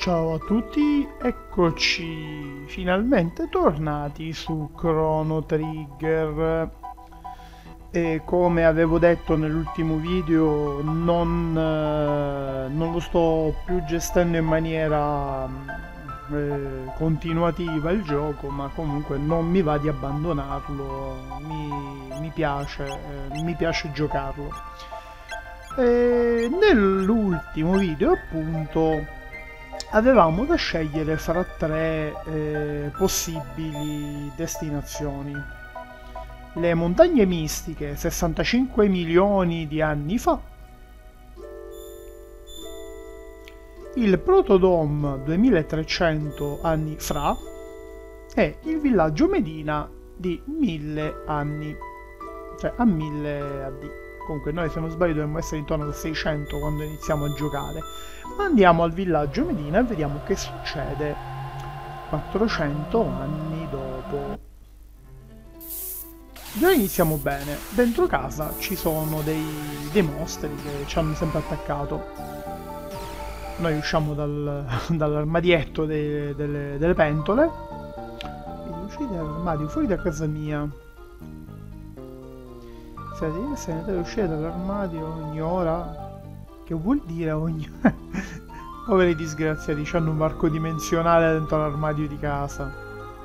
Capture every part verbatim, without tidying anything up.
Ciao a tutti, eccoci finalmente tornati su Chrono Trigger. E come avevo detto nell'ultimo video, non, eh, non lo sto più gestendo in maniera eh, continuativa il gioco, ma comunque non mi va di abbandonarlo, mi, mi piace, eh, mi piace giocarlo. E nell'ultimo video appunto avevamo da scegliere fra tre eh, possibili destinazioni. Le montagne mistiche sessantacinque milioni di anni fa, il Protodome duemilatrecento anni fra e il villaggio Medina di mille anni, cioè a mille A D. Comunque noi, se non sbaglio, dovremmo essere intorno al seicento quando iniziamo a giocare. Ma andiamo al villaggio Medina e vediamo che succede quattrocento anni dopo. Già iniziamo bene. Dentro casa ci sono dei, dei mostri che ci hanno sempre attaccato. Noi usciamo dal, dall'armadietto dei, delle, delle pentole. Quindi uscite dall'armadio fuori da casa mia. Se deve uscire dall'armadio ogni ora. Che vuol dire ogni... Poveri disgraziati, hanno un varco dimensionale dentro l'armadio di casa.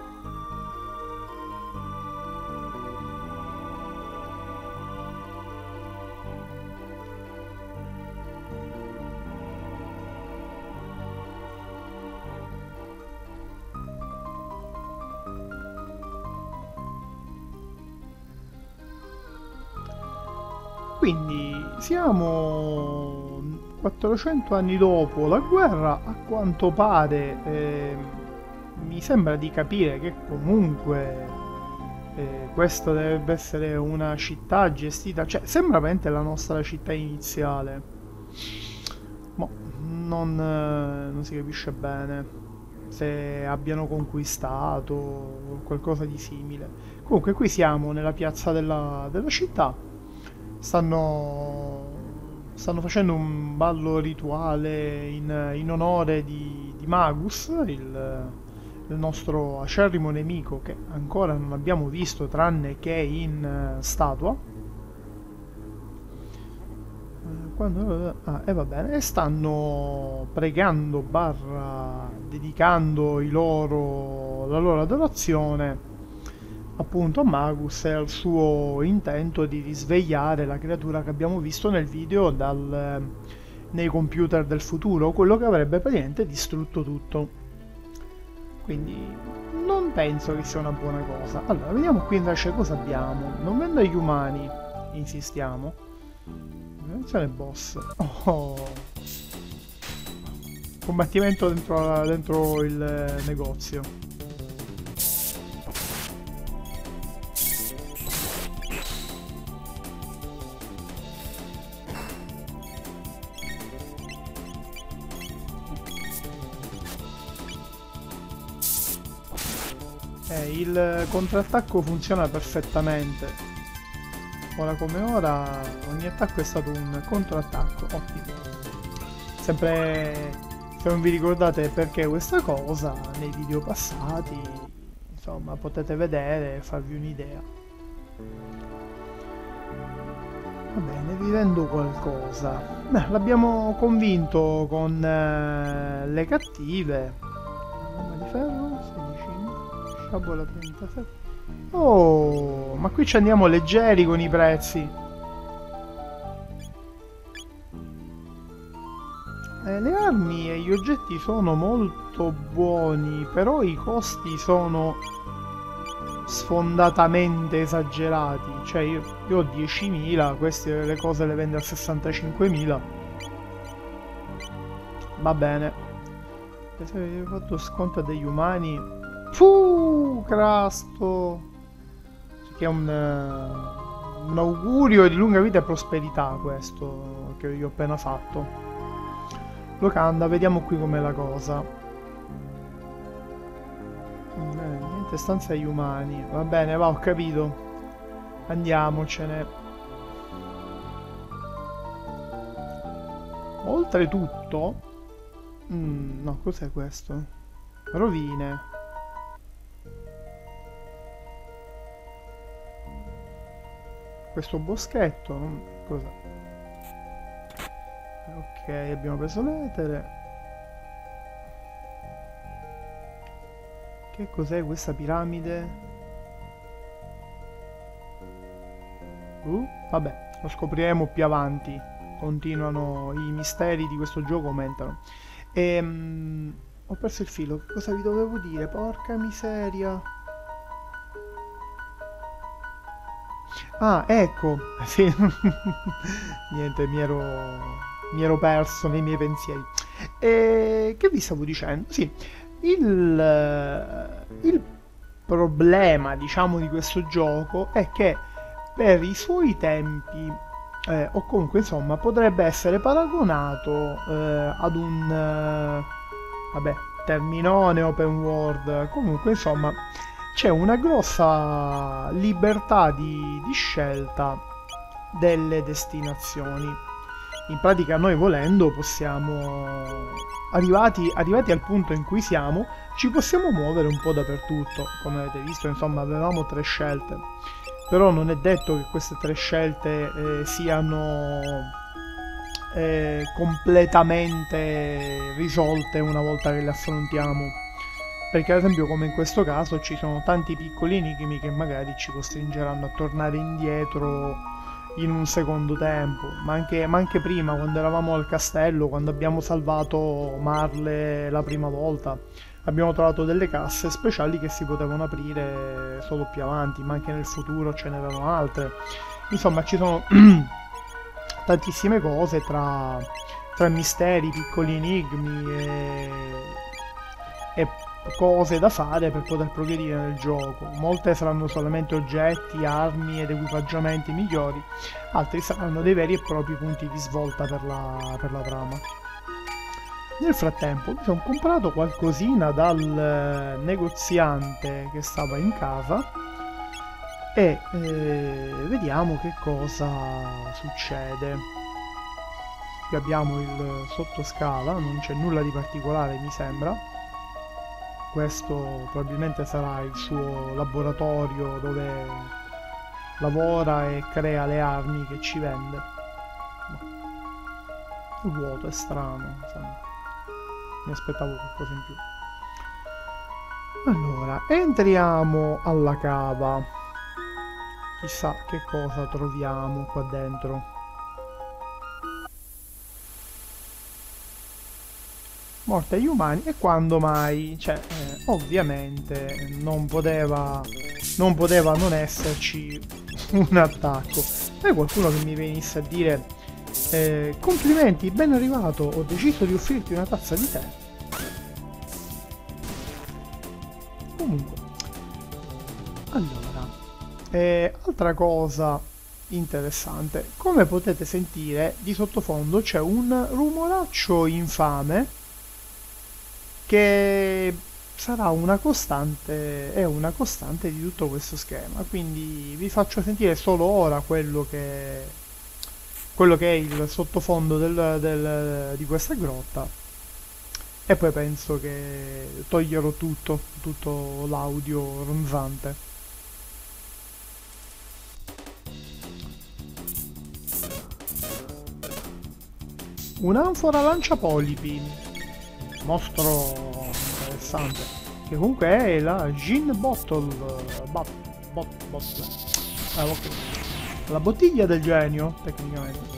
Quindi siamo quattrocento anni dopo la guerra, a quanto pare eh, mi sembra di capire che comunque eh, questa deve essere una città gestita, cioè sembra veramente la nostra città iniziale, ma non, eh, non si capisce bene se abbiano conquistato o qualcosa di simile. Comunque qui siamo nella piazza della, della città. Stanno, stanno facendo un ballo rituale in, in onore di, di Magus, il, il nostro acerrimo nemico che ancora non abbiamo visto tranne che in uh, statua. Quando, ah, e va bene, e stanno pregando barra dedicando i loro, la loro adorazione appunto a Magus e al suo intento di risvegliare la creatura che abbiamo visto nel video dal, nei computer del futuro, quello che avrebbe praticamente distrutto tutto. Quindi non penso che sia una buona cosa. Allora, vediamo qui invece cosa abbiamo. Non vendo agli umani, insistiamo. Attenzione boss. Oh. Combattimento dentro, dentro il negozio. Eh, il contrattacco funziona perfettamente. Ora come ora ogni attacco è stato un contrattacco. Ottimo. Sempre, se non vi ricordate perché questa cosa, nei video passati, insomma, potete vedere e farvi un'idea. Va bene, vivendo qualcosa. Beh, l'abbiamo convinto con eh, le cattive. Arma di ferro, sedici. Sciabola trentasette. Oh, ma qui ci andiamo leggeri con i prezzi. Eh, le armi e gli oggetti sono molto buoni, però i costi sono sfondatamente esagerati. Cioè io, io ho diecimila, queste le cose le vendo a sessantacinquemila. Va bene. Se avevo fatto sconto degli umani. Fuh, Crasto! Che è un, uh, un augurio di lunga vita e prosperità questo che io ho appena fatto. Locanda, vediamo qui com'è la cosa. Eh, niente, stanza agli umani. Va bene, va, ho capito. Andiamocene. Oltretutto Mm, no, cos'è questo? Rovine. Questo boschetto, non... cos'è? Ok, abbiamo preso l'etere. Che cos'è questa piramide? Uh, vabbè, lo scopriremo più avanti. Continuano i misteri di questo gioco, aumentano. Ehm, ho perso il filo. Che cosa vi dovevo dire? Porca miseria. Ah, ecco. Sì. Niente, mi ero, mi ero perso nei miei pensieri. E che vi stavo dicendo? Sì, il, eh, il problema, diciamo, di questo gioco è che per i suoi tempi, eh, o comunque insomma, potrebbe essere paragonato eh, ad un eh, vabbè, terminone open world. Comunque insomma, c'è una grossa libertà di, di scelta delle destinazioni. In pratica noi volendo possiamo, arrivati, arrivati al punto in cui siamo, ci possiamo muovere un po' dappertutto. Come avete visto, insomma, avevamo tre scelte. Però non è detto che queste tre scelte eh, siano eh, completamente risolte una volta che le affrontiamo. Perché ad esempio, come in questo caso, ci sono tanti piccoli enigmi che magari ci costringeranno a tornare indietro in un secondo tempo, ma anche, ma anche prima, quando eravamo al castello, quando abbiamo salvato Marle la prima volta, abbiamo trovato delle casse speciali che si potevano aprire solo più avanti, ma anche nel futuro ce n'erano altre. Insomma, ci sono tantissime cose tra, tra misteri, piccoli enigmi e, e cose da fare per poter progredire nel gioco. Molte saranno solamente oggetti, armi ed equipaggiamenti migliori, altri saranno dei veri e propri punti di svolta per la, per la trama. Nel frattempo mi sono comprato qualcosina dal negoziante che stava in casa e eh, vediamo che cosa succede. Qui abbiamo il sottoscala, non c'è nulla di particolare mi sembra. Questo probabilmente sarà il suo laboratorio dove lavora e crea le armi che ci vende. È vuoto, è strano, insomma. Mi aspettavo qualcosa in più. Allora, entriamo alla cava. Chissà che cosa troviamo qua dentro. Morte agli umani, e quando mai? Cioè, eh, ovviamente non poteva, non poteva non esserci un attacco. E qualcuno che mi venisse a dire eh, complimenti, ben arrivato, ho deciso di offrirti una tazza di tè. Comunque, allora, eh, altra cosa interessante, come potete sentire di sottofondo c'è un rumoraccio infame che sarà una costante, è una costante di tutto questo schema, quindi vi faccio sentire solo ora quello che, quello che è il sottofondo del, del, di questa grotta, e poi penso che toglierò tutto, tutto l'audio ronzante. Un'anfora lanciapolipi, mostro interessante, che comunque è la Gin Bottle, bot, bot, bottle. Ah, okay. La bottiglia del genio, tecnicamente.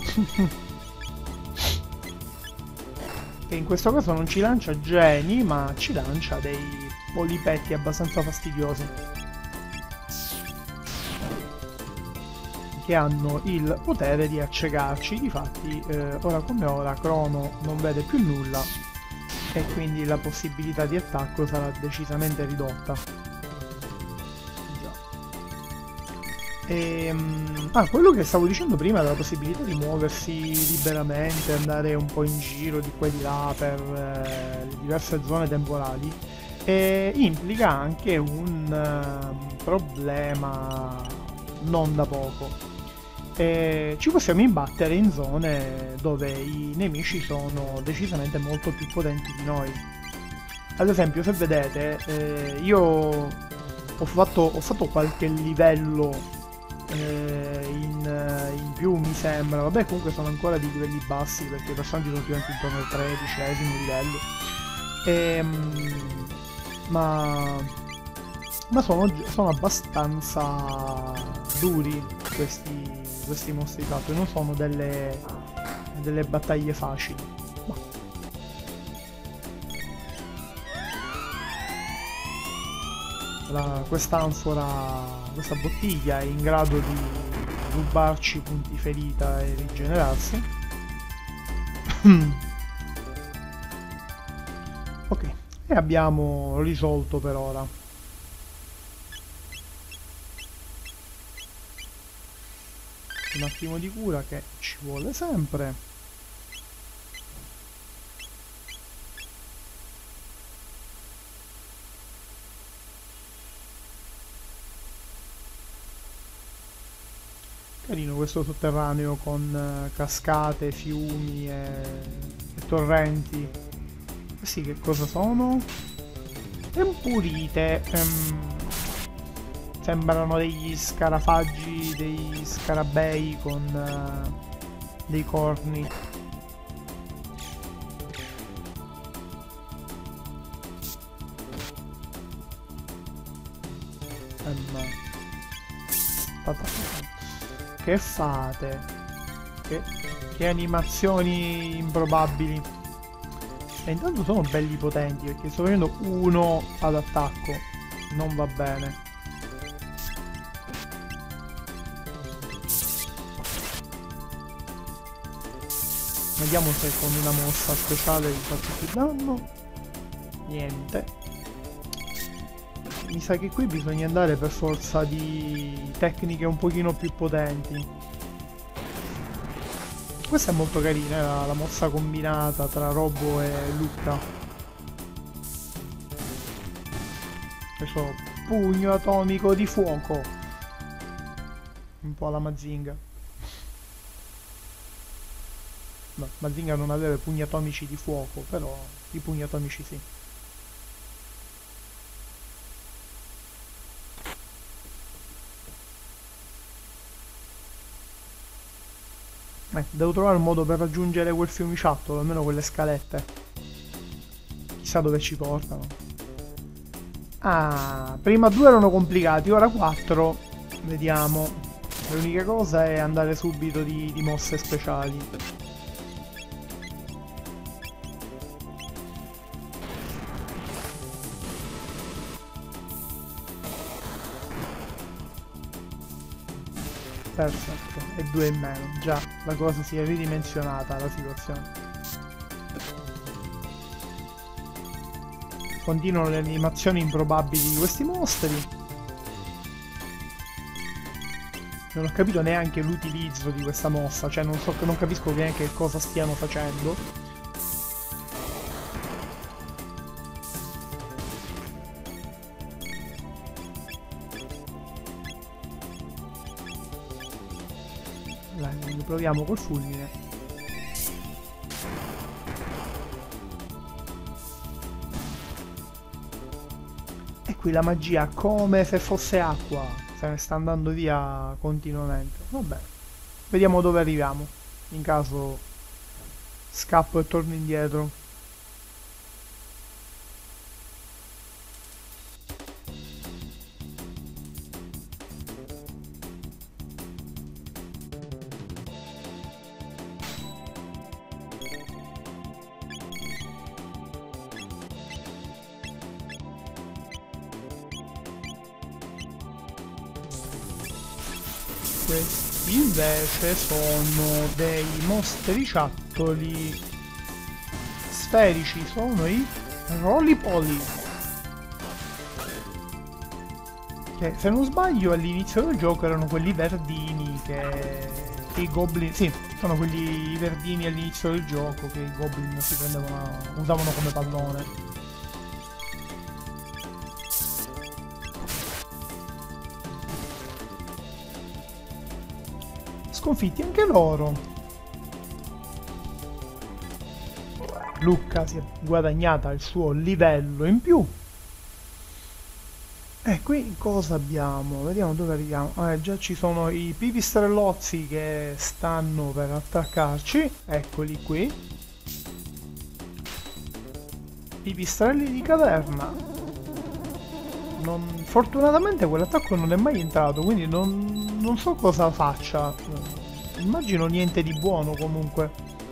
Che in questo caso non ci lancia geni, ma ci lancia dei polipetti abbastanza fastidiosi, che hanno il potere di accecarci. Difatti, eh, ora come ora, Crono non vede più nulla e quindi la possibilità di attacco sarà decisamente ridotta. Già. E, ah, quello che stavo dicendo prima della possibilità di muoversi liberamente, andare un po' in giro di qua e di là per eh, le diverse zone temporali, e implica anche un uh, problema non da poco, e ci possiamo imbattere in zone dove i nemici sono decisamente molto più potenti di noi. Ad esempio, se vedete, eh, io ho fatto, ho fatto qualche livello eh, in, in più, mi sembra. Vabbè, comunque sono ancora di livelli bassi perché i personaggi sono diventati intorno al tredicesimo livello. Ehm, ma ma sono, sono abbastanza duri questi, questi mostri fatto, non sono delle, delle battaglie facili. Ma la, quest'anfora, questa bottiglia è in grado di rubarci punti ferita e rigenerarsi. Ok, e abbiamo risolto per ora. Un attimo di cura che ci vuole sempre. Carino questo sotterraneo con uh, cascate, fiumi e, e torrenti. Questi che cosa sono? Tempurite. Um, sembrano degli scarafaggi, dei scarabei con uh, dei corni. Um, che fate? Che, che animazioni improbabili. E intanto sono belli potenti perché sto facendo uno ad attacco. Non va bene. Vediamo se con una mossa speciale gli faccio più danno. Niente. Mi sa che qui bisogna andare per forza di tecniche un pochino più potenti. Questa è molto carina, la, la mossa combinata tra Robo e Lucca. Questo pugno atomico di fuoco. Un po' alla Mazinga. No, Mazinga non aveva pugni atomici di fuoco, però i pugni atomici sì. Eh, devo trovare un modo per raggiungere quel fiumiciattolo, almeno quelle scalette. Chissà dove ci portano. Ah, prima due erano complicati, ora quattro. Vediamo. L'unica cosa è andare subito di, di mosse speciali. Perfetto, e due in meno. Già, la cosa si è ridimensionata, la situazione. Continuano le animazioni improbabili di questi mostri. Non ho capito neanche l'utilizzo di questa mossa, cioè non so, non capisco neanche cosa stiano facendo. Dai, proviamo col fulmine. E qui la magia come se fosse acqua, se ne sta andando via continuamente. Vabbè, vediamo dove arriviamo. In caso scappo e torno indietro. Questi invece sono dei mostriciattoli sferici, sono i Roly-Poly, che se non sbaglio all'inizio del gioco erano quelli verdini che, che i goblin, sì, sono quelli verdini all'inizio del gioco che i goblin si prendevano, usavano come pallone. sconfitti anche loro. Lucca si è guadagnata il suo livello in più. E qui cosa abbiamo? Vediamo dove arriviamo. Ah, già ci sono i pipistrellozzi che stanno per attaccarci. Eccoli qui. Pipistrelli di caverna. Non... Fortunatamente quell'attacco non è mai entrato, quindi non, non so cosa faccia. Immagino niente di buono comunque.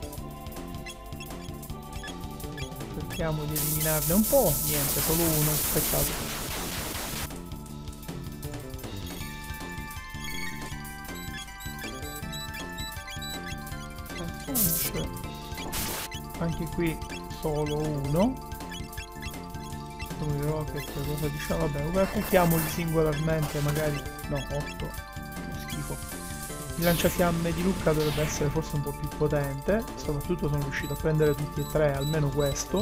Cerchiamo di eliminarne un po'. Niente, solo uno. Peccato. Anche qui solo uno. Rocket, cosa diciamo? Vabbè, attacchiamoli singolarmente, magari. No, otto. Schifo. Il lanciafiamme di Lucca dovrebbe essere forse un po' più potente. Soprattutto sono riuscito a prendere tutti e tre, almeno questo.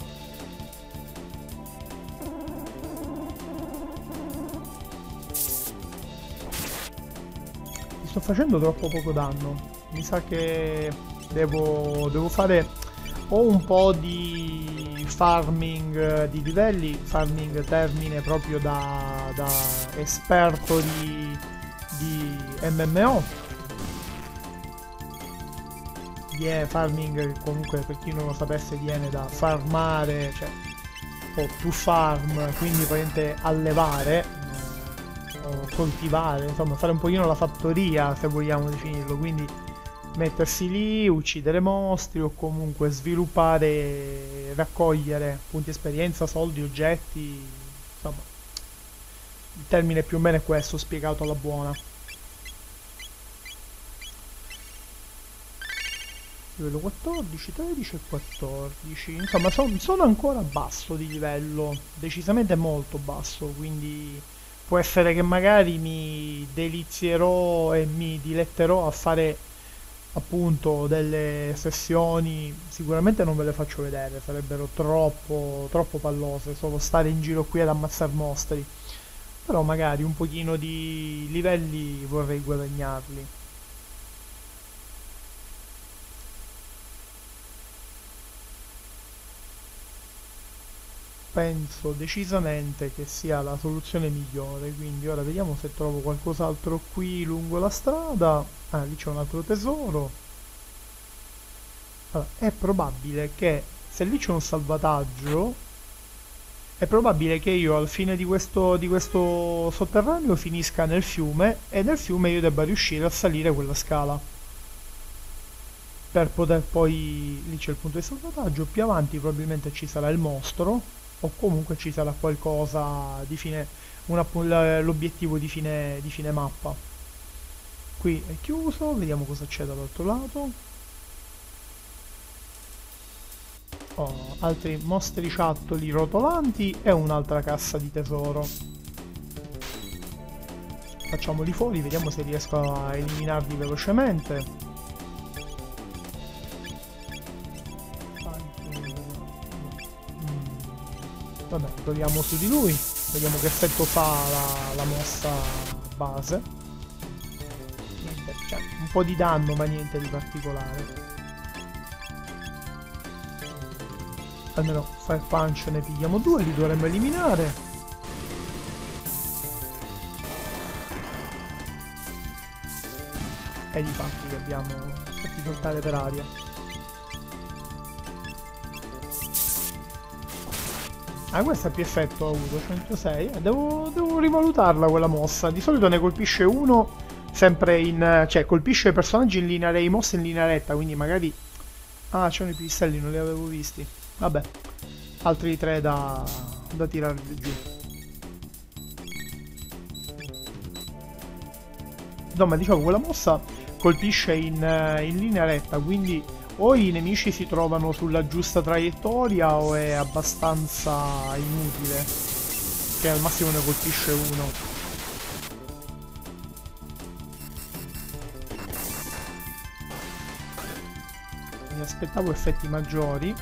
Mi sto facendo troppo poco danno. Mi sa che devo, devo fare o un po' di farming di livelli, farming termine proprio da, da esperto di, di M M O. Yeah, farming comunque, per chi non lo sapesse, viene da farmare, cioè o to farm, quindi praticamente allevare eh, o coltivare, insomma fare un pochino la fattoria, se vogliamo definirlo, quindi mettersi lì, uccidere mostri o comunque sviluppare, raccogliere punti esperienza, soldi, oggetti, insomma il termine più o meno è questo, spiegato alla buona. Livello quattordici, tredici e quattordici, insomma son, sono ancora basso di livello, decisamente molto basso, quindi può essere che magari mi delizierò e mi diletterò a fare appunto delle sessioni. Sicuramente non ve le faccio vedere, sarebbero troppo troppo pallose, solo stare in giro qui ad ammazzare mostri, però magari un pochino di livelli vorrei guadagnarli. Penso decisamente che sia la soluzione migliore, quindi ora vediamo se trovo qualcos'altro qui lungo la strada. Ah, lì c'è un altro tesoro. Allora, è probabile che se lì c'è un salvataggio, è probabile che io al fine di questo, di questo sotterraneo finisca nel fiume e nel fiume io debba riuscire a salire quella scala per poter poi... Lì c'è il punto di salvataggio, più avanti probabilmente ci sarà il mostro o comunque ci sarà qualcosa di fine, l'obiettivo di fine, di fine mappa. Qui è chiuso, vediamo cosa c'è dall'altro lato. Oh, altri mostriciattoli rotolanti e un'altra cassa di tesoro. Facciamoli fuori, vediamo se riesco a eliminarli velocemente. Vabbè, proviamo su di lui, vediamo che effetto fa la, la mossa base. Niente, cioè, un po' di danno ma niente di particolare. Almeno Fire Punch ne pigliamo due, li dovremmo eliminare. E di fatti li abbiamo fatti saltare per aria. Ah, questo ha più effetto ha avuto, centosei. Eh, devo, devo rivalutarla quella mossa. Di solito ne colpisce uno sempre in... cioè colpisce i personaggi in linea retta, i mossi in linea retta, quindi magari... Ah, c'erano i pistelli, non li avevo visti. Vabbè, altri tre da, da tirare giù. No, ma diciamo, quella mossa colpisce in, in linea retta, quindi o i nemici si trovano sulla giusta traiettoria o è abbastanza inutile, che al massimo ne colpisce uno. Mi aspettavo effetti maggiori.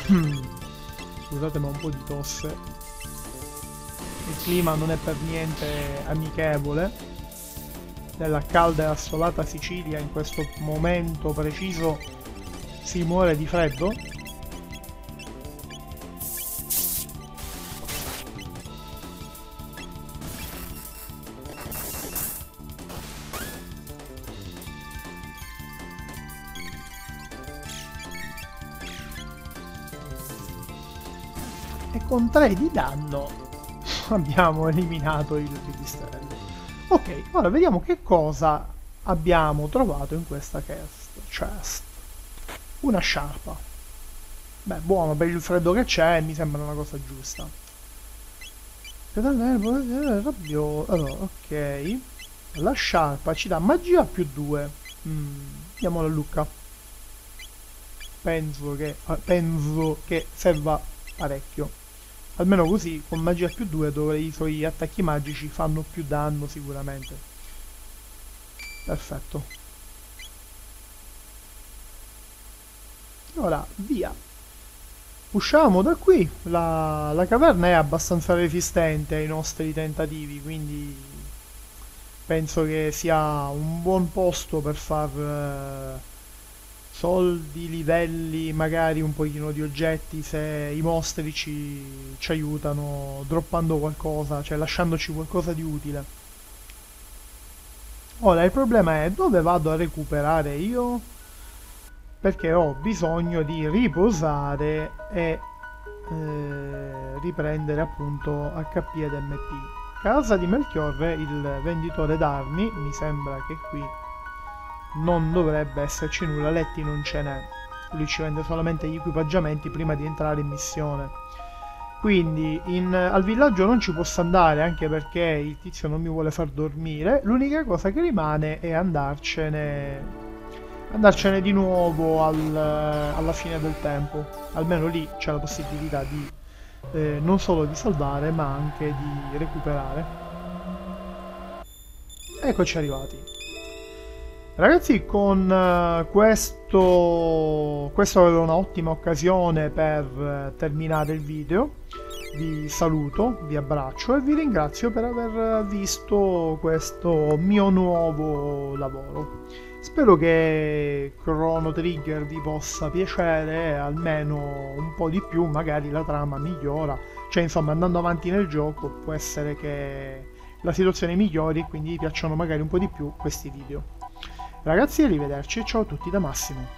Scusate, ma ho un po' di tosse. Il clima non è per niente amichevole. Nella calda e assolata Sicilia in questo momento preciso si muore di freddo. E con tre di danno abbiamo eliminato il pipistrello. Ok, ora vediamo che cosa abbiamo trovato in questa chest. Una sciarpa. Beh, buono, per il freddo che c'è mi sembra una cosa giusta. Rabbio. Allora, ok. La sciarpa ci dà magia più due. Mm, diamo la lucca. Penso che, penso che serva parecchio. Almeno così, con magia più due, dove i suoi attacchi magici fanno più danno sicuramente. Perfetto. Ora, via. Usciamo da qui. La, la caverna è abbastanza resistente ai nostri tentativi, quindi penso che sia un buon posto per far eh, soldi, livelli, magari un pochino di oggetti se i mostri ci, ci aiutano droppando qualcosa, cioè lasciandoci qualcosa di utile. Ora il problema è dove vado a recuperare io? Perché ho bisogno di riposare e eh, riprendere appunto H P ed M P. Casa di Melchiorre, il venditore d'armi, mi sembra che qui non dovrebbe esserci nulla, letti non ce n'è, lui ci vende solamente gli equipaggiamenti prima di entrare in missione. Quindi in, al villaggio non ci posso andare anche perché il tizio non mi vuole far dormire, l'unica cosa che rimane è andarcene andarcene di nuovo al, alla fine del tempo, almeno lì c'è la possibilità di eh, non solo di salvare ma anche di recuperare. Eccoci arrivati. Ragazzi, con uh, questo questa era un'ottima occasione per uh, terminare il video. Vi saluto, vi abbraccio e vi ringrazio per aver visto questo mio nuovo lavoro. Spero che Chrono Trigger vi possa piacere almeno un po' di più, magari la trama migliora, cioè insomma andando avanti nel gioco può essere che la situazione migliori e quindi vi piacciono magari un po' di più questi video. Ragazzi, arrivederci e ciao a tutti da Massimo.